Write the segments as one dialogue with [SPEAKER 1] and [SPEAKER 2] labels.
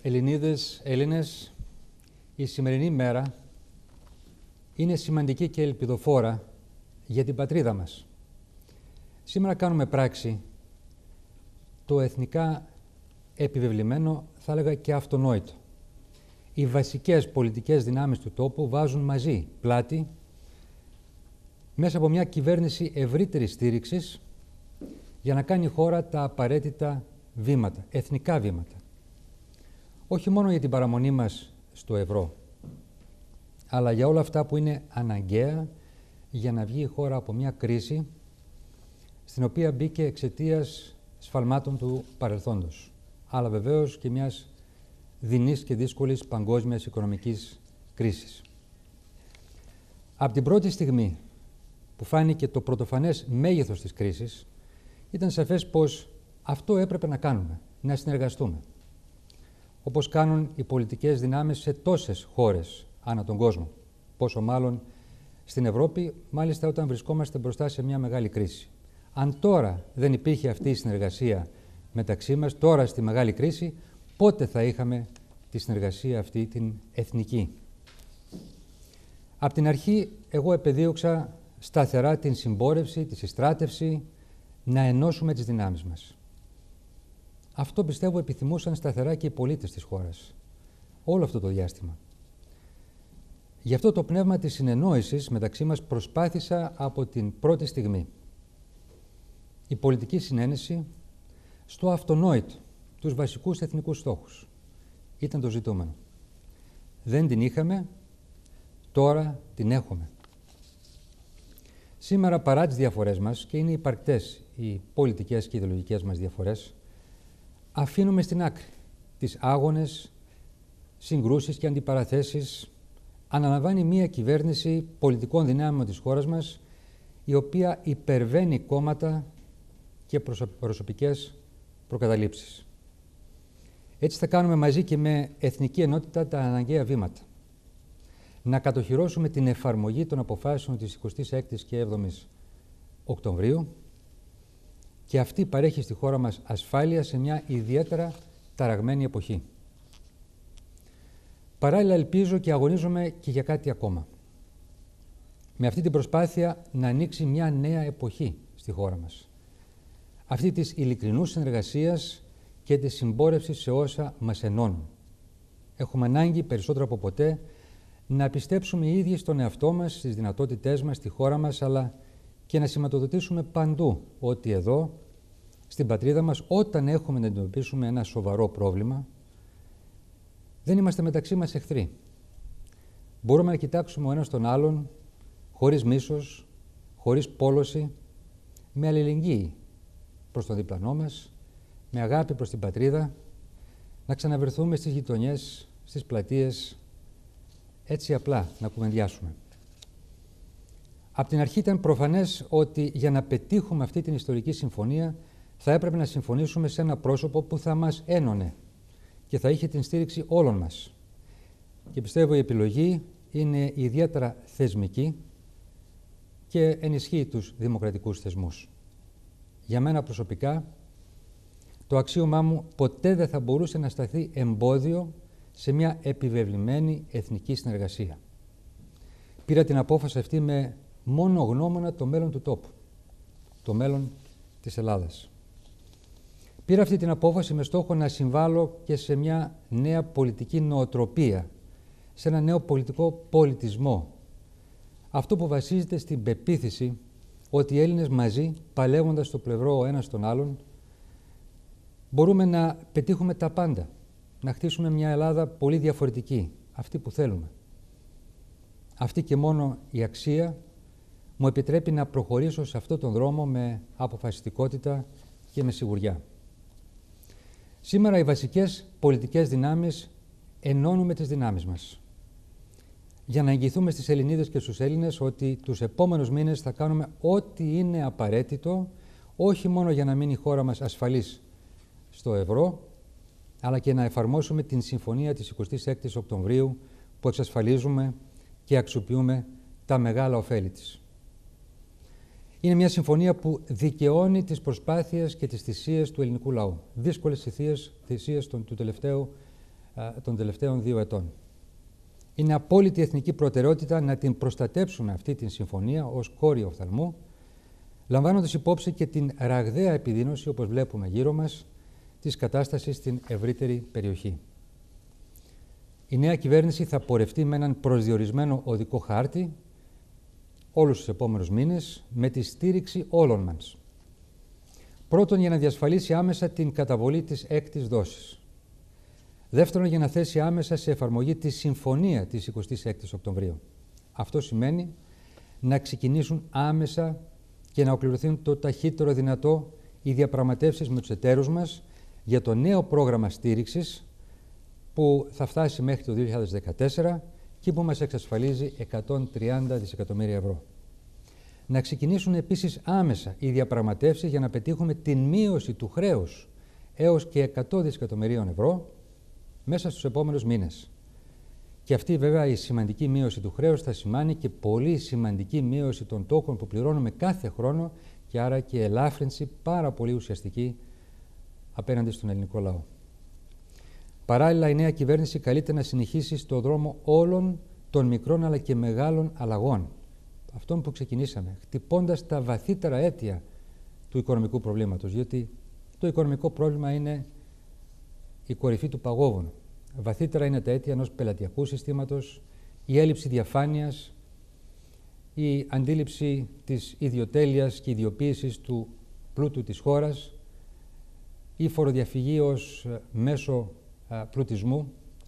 [SPEAKER 1] Ελληνίδες, Έλληνες, η σημερινή μέρα είναι σημαντική και ελπιδοφόρα για την πατρίδα μας. Σήμερα κάνουμε πράξη το εθνικά επιβεβλημένο, θα έλεγα και αυτονόητο. Οι βασικές πολιτικές δυνάμεις του τόπου βάζουν μαζί πλάτη μέσα από μια κυβέρνηση ευρύτερης στήριξης για να κάνει η χώρα τα απαραίτητα βήματα, εθνικά βήματα. Όχι μόνο για την παραμονή μας στο ευρώ, αλλά για όλα αυτά που είναι αναγκαία για να βγει η χώρα από μια κρίση στην οποία μπήκε εξαιτίας σφαλμάτων του παρελθόντος, αλλά βεβαίως και μιας δεινής και δύσκολης παγκόσμιας οικονομικής κρίσης. Από την πρώτη στιγμή που φάνηκε το πρωτοφανές μέγεθος της κρίσης, ήταν σαφές πως αυτό έπρεπε να κάνουμε, να συνεργαστούμε. Όπως κάνουν οι πολιτικές δυνάμεις σε τόσες χώρες ανά τον κόσμο. Πόσο μάλλον στην Ευρώπη, μάλιστα όταν βρισκόμαστε μπροστά σε μια μεγάλη κρίση. Αν τώρα δεν υπήρχε αυτή η συνεργασία μεταξύ μας, τώρα στη μεγάλη κρίση, πότε θα είχαμε τη συνεργασία αυτή την εθνική. Από την αρχή, εγώ επεδίωξα σταθερά την συμπόρευση, τη συστράτευση, να ενώσουμε τις δυνάμεις μας. Αυτό πιστεύω επιθυμούσαν σταθερά και οι πολίτες της χώρας, όλο αυτό το διάστημα. Γι' αυτό το πνεύμα της συνεννόησης μεταξύ μας προσπάθησα από την πρώτη στιγμή. Η πολιτική συνένεση στο αυτονόητο, τους βασικούς εθνικούς στόχους, ήταν το ζητούμενο. Δεν την είχαμε, τώρα την έχουμε. Σήμερα, παρά τις διαφορές μας, και είναι υπαρκτές οι πολιτικές και ιδεολογικές μας διαφορές, αφήνουμε στην άκρη τις άγονες, συγκρούσεις και αντιπαραθέσεις. Αναλαμβάνει μία κυβέρνηση πολιτικών δυνάμεων της χώρας μας, η οποία υπερβαίνει κόμματα και προσωπικές προκαταλήψεις. Έτσι θα κάνουμε μαζί και με εθνική ενότητα τα αναγκαία βήματα. Να κατοχυρώσουμε την εφαρμογή των αποφάσεων της 26ης και 7ης Οκτωβρίου, και αυτή παρέχει στη χώρα μας ασφάλεια σε μια ιδιαίτερα ταραγμένη εποχή. Παράλληλα, ελπίζω και αγωνίζομαι και για κάτι ακόμα. Με αυτή την προσπάθεια να ανοίξει μια νέα εποχή στη χώρα μας. Αυτή της ειλικρινούς συνεργασίας και της συμπόρευσης σε όσα μας ενώνουν. Έχουμε ανάγκη περισσότερο από ποτέ να πιστέψουμε οι ίδιοι στον εαυτό μας, στις δυνατότητές μας, στη χώρα μας, αλλά και να σηματοδοτήσουμε παντού ότι εδώ, στην πατρίδα μας, όταν έχουμε να αντιμετωπίσουμε ένα σοβαρό πρόβλημα, δεν είμαστε μεταξύ μας εχθροί. Μπορούμε να κοιτάξουμε ο ένας τον άλλον, χωρίς μίσος, χωρίς πόλωση, με αλληλεγγύη προς τον διπλανό μας, με αγάπη προς την πατρίδα, να ξαναβρεθούμε στις γειτονιές, στις πλατείες, έτσι απλά να κουβεντιάσουμε. Από την αρχή ήταν προφανές ότι για να πετύχουμε αυτή την ιστορική συμφωνία θα έπρεπε να συμφωνήσουμε σε ένα πρόσωπο που θα μας ένωνε και θα είχε την στήριξη όλων μας. Και πιστεύω η επιλογή είναι ιδιαίτερα θεσμική και ενισχύει τους δημοκρατικούς θεσμούς. Για μένα προσωπικά, το αξίωμά μου ποτέ δεν θα μπορούσε να σταθεί εμπόδιο σε μια επιβεβλημένη εθνική συνεργασία. Πήρα την απόφαση αυτή με μόνο γνώμονα το μέλλον του τόπου, το μέλλον της Ελλάδας. Πήρα αυτή την απόφαση με στόχο να συμβάλλω και σε μια νέα πολιτική νοοτροπία, σε ένα νέο πολιτικό πολιτισμό. Αυτό που βασίζεται στην πεποίθηση ότι οι Έλληνες μαζί, παλεύοντας στο πλευρό ο ένας τον άλλον, μπορούμε να πετύχουμε τα πάντα, να χτίσουμε μια Ελλάδα πολύ διαφορετική, αυτή που θέλουμε. Αυτή και μόνο η αξία μου επιτρέπει να προχωρήσω σε αυτόν τον δρόμο με αποφασιστικότητα και με σιγουριά. Σήμερα οι βασικές πολιτικές δυνάμεις ενώνουμε τις δυνάμεις μας για να εγγυηθούμε στις Ελληνίδες και στους Έλληνες ότι τους επόμενους μήνες θα κάνουμε ό,τι είναι απαραίτητο, όχι μόνο για να μείνει η χώρα μας ασφαλής στο ευρώ, αλλά και να εφαρμόσουμε την συμφωνία της 26ης Οκτωβρίου που εξασφαλίζουμε και αξιοποιούμε τα μεγάλα ωφέλη της. Είναι μια συμφωνία που δικαιώνει τις προσπάθειες και τις θυσίες του ελληνικού λαού. Δύσκολες θυσίες του τελευταίου των τελευταίων 2 ετών. Είναι απόλυτη εθνική προτεραιότητα να την προστατέψουμε αυτή την συμφωνία ως κόρη οφθαλμού, λαμβάνοντας υπόψη και την ραγδαία επιδείνωση, όπως βλέπουμε γύρω μας, της κατάστασης στην ευρύτερη περιοχή. Η νέα κυβέρνηση θα πορευτεί με έναν προσδιορισμένο οδικό χάρτη όλους τους επόμενους μήνες, με τη στήριξη όλων μας. Πρώτον, για να διασφαλίσει άμεσα την καταβολή της 6ης δόσης. Δεύτερον, για να θέσει άμεσα σε εφαρμογή τη συμφωνία της 26ης Οκτωβρίου. Αυτό σημαίνει να ξεκινήσουν άμεσα και να ολοκληρωθούν το ταχύτερο δυνατό οι διαπραγματεύσεις με τους εταίρους μας για το νέο πρόγραμμα στήριξης που θα φτάσει μέχρι το 2014 και που μας εξασφαλίζει 130 δισεκατομμύρια ευρώ. Να ξεκινήσουν επίσης άμεσα οι διαπραγματεύσεις για να πετύχουμε την μείωση του χρέους έως και 100 δισεκατομμυρίων ευρώ μέσα στους επόμενους μήνες. Και αυτή βέβαια η σημαντική μείωση του χρέους θα σημάνει και πολύ σημαντική μείωση των τόκων που πληρώνουμε κάθε χρόνο και άρα και ελάφρυνση πάρα πολύ ουσιαστική απέναντι στον ελληνικό λαό. Παράλληλα, η νέα κυβέρνηση καλείται να συνεχίσει στο δρόμο όλων των μικρών αλλά και μεγάλων αλλαγών, αυτών που ξεκινήσαμε, χτυπώντας τα βαθύτερα αίτια του οικονομικού προβλήματος, διότι το οικονομικό πρόβλημα είναι η κορυφή του παγόβουνου. Βαθύτερα είναι τα αίτια ενός πελατειακού συστήματος, η έλλειψη διαφάνειας, η αντίληψη της ιδιοτέλειας και ιδιοποίησης του πλούτου της χώρας, η φοροδιαφυγή ως μέσο πλουτισμού,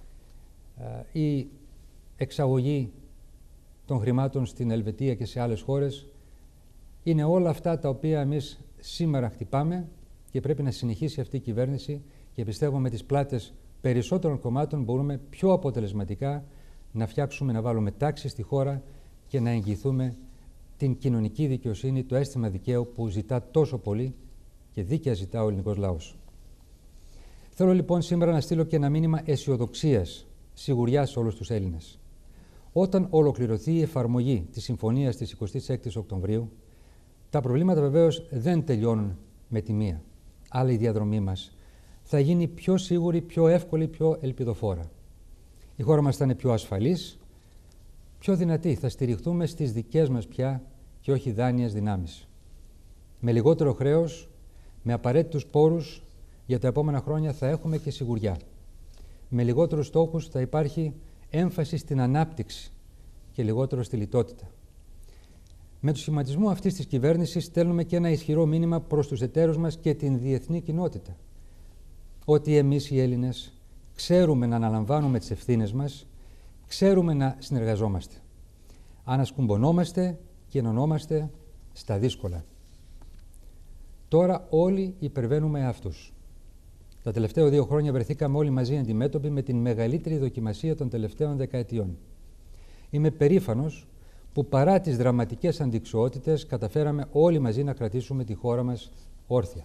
[SPEAKER 1] η εξαγωγή των χρημάτων στην Ελβετία και σε άλλες χώρες. Είναι όλα αυτά τα οποία εμείς σήμερα χτυπάμε και πρέπει να συνεχίσει αυτή η κυβέρνηση και πιστεύω με τις πλάτες περισσότερων κομμάτων μπορούμε πιο αποτελεσματικά να φτιάξουμε, να βάλουμε τάξη στη χώρα και να εγγυηθούμε την κοινωνική δικαιοσύνη, το αίσθημα δικαίου που ζητά τόσο πολύ και δίκαια ζητά ο ελληνικός λαός. Θέλω λοιπόν σήμερα να στείλω και ένα μήνυμα αισιοδοξίας, σιγουριάς σε όλους τους Έλληνες. Όταν ολοκληρωθεί η εφαρμογή της συμφωνίας της 26ης Οκτωβρίου, τα προβλήματα βεβαίως δεν τελειώνουν με τη μία, αλλά η διαδρομή μας θα γίνει πιο σίγουρη, πιο εύκολη, πιο ελπιδοφόρα. Η χώρα μας θα είναι πιο ασφαλής, πιο δυνατή. Θα στηριχτούμε στις δικές μας πια και όχι δάνειες δυνάμεις. Με λιγότερο χρέος, με απαραίτητους πόρους, για τα επόμενα χρόνια θα έχουμε και σιγουριά. Με λιγότερους στόχους θα υπάρχει έμφαση στην ανάπτυξη και λιγότερο στη λιτότητα. Με το σχηματισμό αυτής της κυβέρνησης στέλνουμε και ένα ισχυρό μήνυμα προς τους εταίρους μας και την διεθνή κοινότητα. Ότι εμείς οι Έλληνες ξέρουμε να αναλαμβάνουμε τις ευθύνες μας, ξέρουμε να συνεργαζόμαστε. Ανασκουμπωνόμαστε και ενωνόμαστε στα δύσκολα. Τώρα όλοι υπερβαίνουμε αυτούς. Τα τελευταία 2 χρόνια βρεθήκαμε όλοι μαζί αντιμέτωποι με την μεγαλύτερη δοκιμασία των τελευταίων δεκαετιών. Είμαι περήφανος που παρά τις δραματικές αντιξοότητες καταφέραμε όλοι μαζί να κρατήσουμε τη χώρα μας όρθια.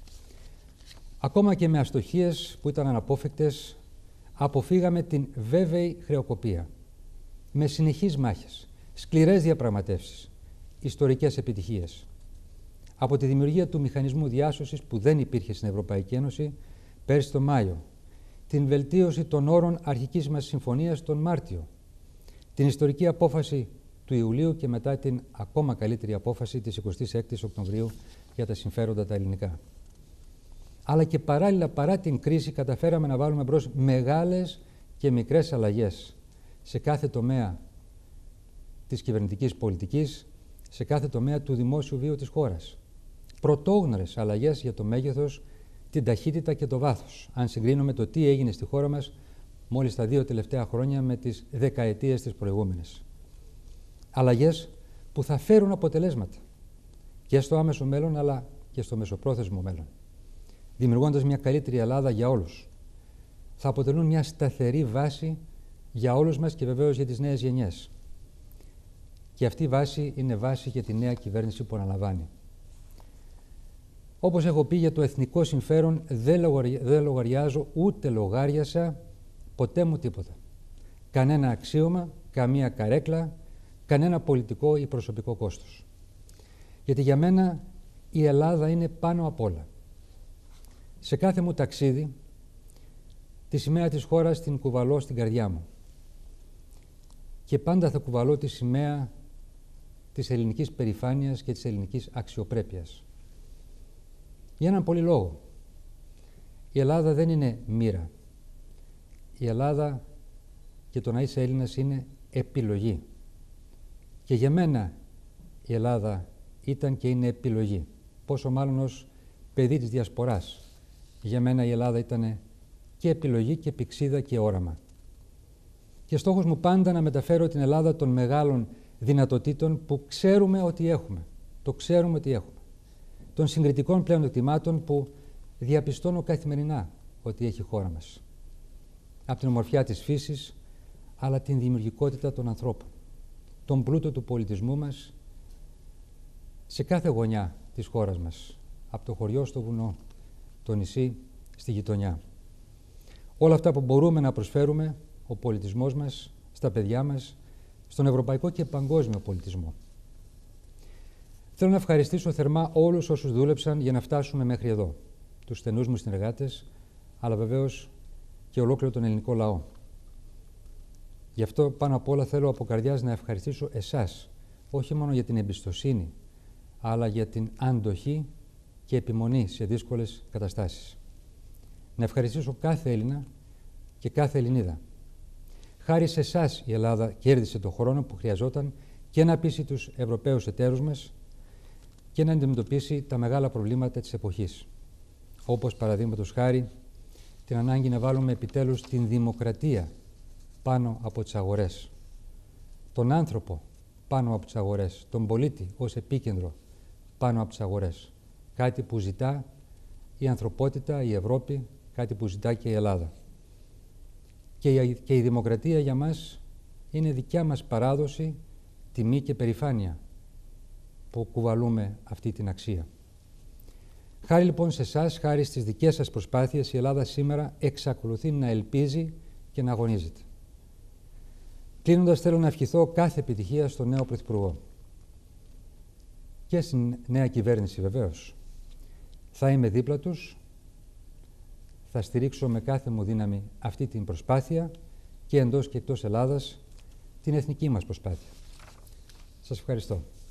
[SPEAKER 1] Ακόμα και με αστοχίες που ήταν αναπόφευκτες, αποφύγαμε την βέβαιη χρεοκοπία. Με συνεχείς μάχες, σκληρές διαπραγματεύσεις, ιστορικές επιτυχίες. Από τη δημιουργία του μηχανισμού διάσωσης που δεν υπήρχε στην Ευρωπαϊκή Ένωση πέρσι τον Μάιο, την βελτίωση των όρων αρχικής μας συμφωνίας τον Μάρτιο, την ιστορική απόφαση του Ιουλίου και μετά την ακόμα καλύτερη απόφαση της 26ης Οκτωβρίου για τα συμφέροντα τα ελληνικά. Αλλά και παράλληλα, παρά την κρίση, καταφέραμε να βάλουμε μπρος μεγάλες και μικρές αλλαγές σε κάθε τομέα της κυβερνητικής πολιτικής, σε κάθε τομέα του δημόσιου βίου της χώρας. Πρωτόγνωρες αλλαγές για το μέγεθος, την ταχύτητα και το βάθος, αν συγκρίνουμε το τι έγινε στη χώρα μας μόλις τα 2 τελευταία χρόνια με τις δεκαετίες της προηγούμενες. Αλλαγές που θα φέρουν αποτελέσματα και στο άμεσο μέλλον αλλά και στο μεσοπρόθεσμο μέλλον, δημιουργώντας μια καλύτερη Ελλάδα για όλους. Θα αποτελούν μια σταθερή βάση για όλους μας και βεβαίως για τις νέες γενιές. Και αυτή η βάση είναι βάση για τη νέα κυβέρνηση που αναλαμβάνει. Όπως έχω πει, για το εθνικό συμφέρον δεν λογαριάζω ούτε λογάριασα ποτέ μου τίποτα. Κανένα αξίωμα, καμία καρέκλα, κανένα πολιτικό ή προσωπικό κόστος. Γιατί για μένα η Ελλάδα είναι πάνω απ' όλα. Σε κάθε μου ταξίδι Τη σημαία της χώρας την κουβαλώ στην καρδιά μου. Και πάντα θα κουβαλώ τη σημαία της ελληνικής περηφάνειας και της ελληνικής αξιοπρέπειας. Για έναν πολύ λόγο. Η Ελλάδα δεν είναι μοίρα. Η Ελλάδα και το να είσαι Έλληνας είναι επιλογή. Και για μένα η Ελλάδα ήταν και είναι επιλογή. Πόσο μάλλον ως παιδί της Διασποράς. Για μένα η Ελλάδα ήταν και επιλογή και πηξίδα και όραμα. Και στόχος μου πάντα να μεταφέρω την Ελλάδα των μεγάλων δυνατοτήτων που ξέρουμε ότι έχουμε. Το ξέρουμε ότι έχουμε. Των συγκριτικών πλέον εκτιμάτων που διαπιστώνω καθημερινά ότι έχει η χώρα μας. Από την ομορφιά της φύσης, αλλά την δημιουργικότητα των ανθρώπων. Τον πλούτο του πολιτισμού μας σε κάθε γωνιά της χώρας μας. Από το χωριό στο βουνό, το νησί στη γειτονιά. Όλα αυτά που μπορούμε να προσφέρουμε, ο πολιτισμός μας, στα παιδιά μας, στον ευρωπαϊκό και παγκόσμιο πολιτισμό. Θέλω να ευχαριστήσω θερμά όλους όσους δούλεψαν για να φτάσουμε μέχρι εδώ. Τους στενούς μου συνεργάτες, αλλά βεβαίως και ολόκληρο τον ελληνικό λαό. Γι' αυτό πάνω απ' όλα θέλω από καρδιάς να ευχαριστήσω εσάς, όχι μόνο για την εμπιστοσύνη, αλλά για την αντοχή και επιμονή σε δύσκολες καταστάσεις. Να ευχαριστήσω κάθε Έλληνα και κάθε Ελληνίδα. Χάρη σε εσάς η Ελλάδα κέρδισε τον χρόνο που χρειαζόταν και να πείσει τους Ευρωπαίους εταίρους μας και να αντιμετωπίσει τα μεγάλα προβλήματα της εποχής. Όπως παραδείγματος χάρη την ανάγκη να βάλουμε επιτέλους την δημοκρατία πάνω από τις αγορές. Τον άνθρωπο πάνω από τις αγορές. Τον πολίτη ως επίκεντρο πάνω από τις αγορές. Κάτι που ζητά η ανθρωπότητα, η Ευρώπη, κάτι που ζητά και η Ελλάδα. Και η δημοκρατία για μας είναι δικιά μας παράδοση, τιμή και περηφάνεια που κουβαλούμε αυτή την αξία. Χάρη λοιπόν σε εσάς, χάρη στις δικές σας προσπάθειες, η Ελλάδα σήμερα εξακολουθεί να ελπίζει και να αγωνίζεται. Κλείνοντας, θέλω να ευχηθώ κάθε επιτυχία στον νέο Πρωθυπουργό. Και στην νέα κυβέρνηση βεβαίως. Θα είμαι δίπλα τους, θα στηρίξω με κάθε μου δύναμη αυτή την προσπάθεια και εντός και εκτός Ελλάδας την εθνική μας προσπάθεια. Σας ευχαριστώ.